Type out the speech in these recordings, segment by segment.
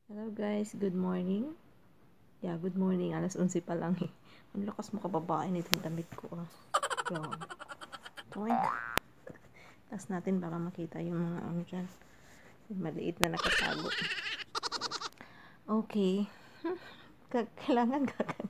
Hello guys, good morning. Yeah, good morning. Alas 11 pa lang eh. Ang lakas makababae nitong damit ko ah. Grabe. Toink. Taas natin baka makita yung mga ano dyan. Yung maliit na nakatago. Okay. Kailangan gagan.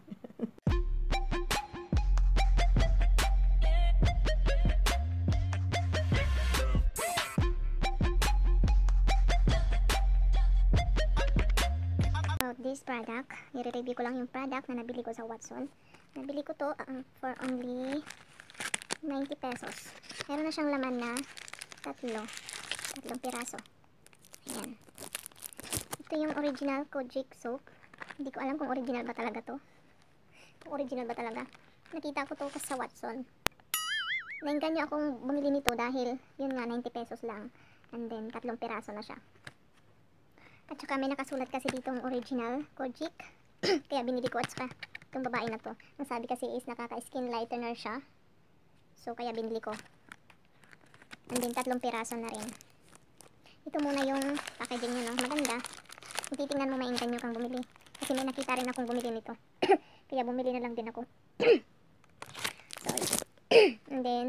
About this product, i-review ko lang yung product na nabili ko sa Watson. Nabili ko to for only 90 pesos. Meron na siyang laman na tatlong piraso. Ayan. Ito yung original Kojic soap. Hindi ko alam kung original ba talaga to. Kung original ba talaga. Nakita ko to sa Watson. Nainganyo akong bumili nito dahil yun nga 90 pesos lang. And then tatlong piraso na siya. At saka may nakasulat kasi ditong original Kojic. Kaya binili ko at saka itong babae na to. Ang sabi kasi is nakaka-skin lightener siya. So kaya binili ko. And then tatlong piraso na rin. Ito muna yung packaging niya, no? Maganda. Kung titingnan mo mainganyo kang bumili. Kasi may nakita rin akong bumili nito. Kaya bumili na lang din ako. Sorry. And then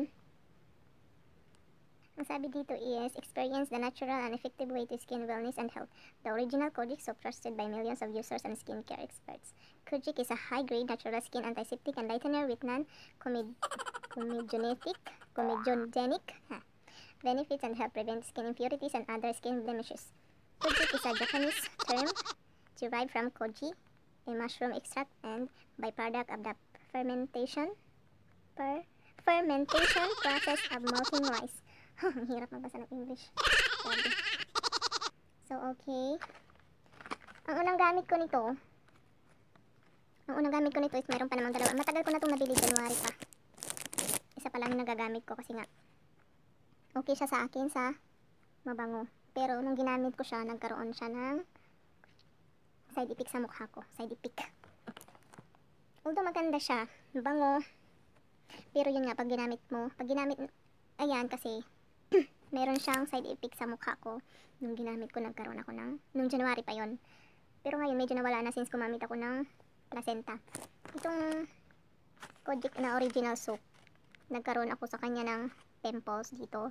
ang sabi dito is, experience the natural and effective way to skin wellness and health. The original Kojic soap trusted by millions of users and skincare experts. Kojic is a high-grade natural skin antiseptic and lightener with non-comedogenic benefits and help prevent skin impurities and other skin blemishes. Kojic is a Japanese term derived from koji, a mushroom extract and byproduct of the fermentation process of malting rice. Ang hirap magbasa ng English. Sabi. So, okay. Ang unang gamit ko nito is meron pa namang dalawa. Matagal ko na itong nabili, January pa. Isa pa lang yung nagagamit ko kasi nga okay siya sa akin sa mabango. Pero nung ginamit ko siya, nagkaroon siya ng side effect sa mukha ko. Side effect. Although maganda siya, mabango. Pero yun nga, pag ginamit, ayan kasi meron siyang side effect sa mukha ko. Nung ginamit ko, nagkaroon ako nung January pa yon. Pero ngayon, medyo nawala na since gumamit ako ng placenta. Itong Kojic na original soap, nagkaroon ako sa kanya ng pimples dito.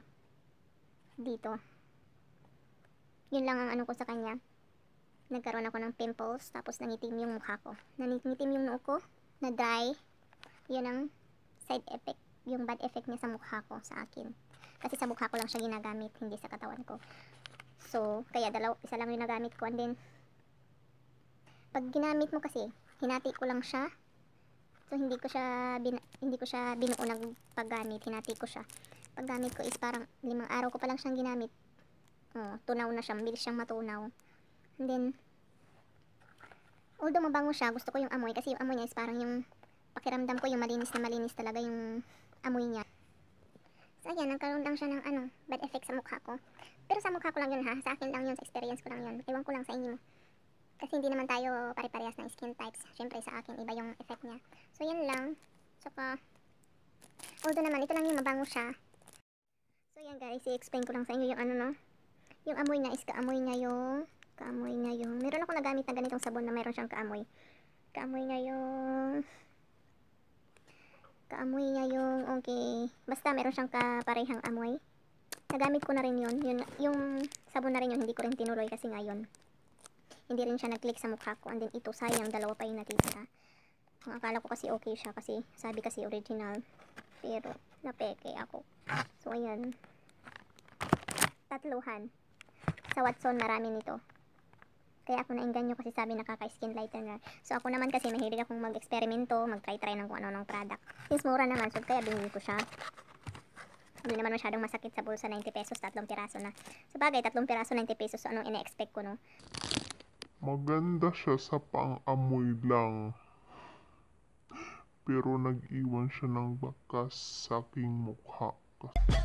Yun lang ang ano ko sa kanya. Nagkaroon ako ng pimples, tapos nangitim yung mukha ko. Nangitim yung noo ko, na dry. Yun ang side effect, yung bad effect niya sa mukha ko, sa akin. Kasi sa mukha ko lang siya ginagamit, hindi sa katawan ko. So, kaya isa lang yung nagamit ko. And then, pag ginamit mo kasi, hinati ko lang siya. So, hindi ko siya binuo ng paggamit. Hinati ko siya. Paggamit ko is parang 5 araw ko pa lang siyang ginamit. Tunaw na siya. Mabilis siyang matunaw. And then, although mabango siya, gusto ko yung amoy. Kasi yung amoy niya is parang yung pakiramdam ko, yung malinis na malinis talaga yung amoy niya. So, ayan, nagkaroon lang siya ng bad effect sa mukha ko. Pero sa mukha ko lang yun ha. Sa akin lang yun, sa experience ko lang yun. Ewan ko lang sa inyo. Kasi hindi naman tayo pare-parehas ng skin types. Siyempre sa akin, iba yung effect niya. So, yan lang. Saka, although naman, ito lang yung mabango siya. So, yan guys, i-explain ko lang sa inyo yung ano no. Yung amoy niya is kaamoy niya yung, meron ako nagamit na ganitong sabon na meron siyang kaamoy. Kaamoy niya yung okay, basta meron siyang kaparehang amoy. Nagamit ko na rin yun. Yung sabon na rin yun, hindi ko rin tinuloy kasi ngayon hindi rin siya nag-click sa mukha ko. And then ito, sayang, dalawa pa yung natitira. Ang akala ko kasi okay siya kasi sabi kasi original, pero napeke ako. So ayan, tatluhan sa Watson, marami nito. Kaya ako nainganyo kasi sabi nakaka-skin lightener. So ako naman kasi mahilig akong mag-eksperimento, mag-try ng kung ano ng product. Since mura naman, so kaya binili ko siya. Hindi naman masyadong masakit sa bulsa, 90 pesos, tatlong piraso na. Sa bagay, tatlong piraso, 90 pesos, so anong ina-expect ko no? Maganda siya sa pang-amoy lang. Pero nag-iwan siya ng bakas sa aking mukha.